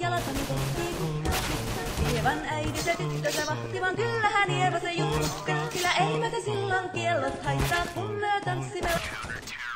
jalkani kohti. Ievan äiti se tyttönsä vahti, vaan kyllähän Ieva se juttutti. Sillä eipä te silloin kiellot haittaa, kun me tanssimme.